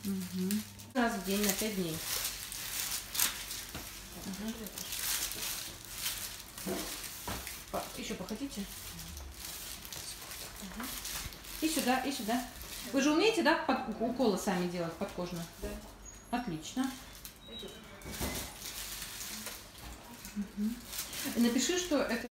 Угу. Раз в день на 5 дней. Угу. Еще походите. Угу. И сюда, и сюда. Вы же умеете, да, уколы сами делать подкожно? Да. Отлично. Угу. Напиши, что это...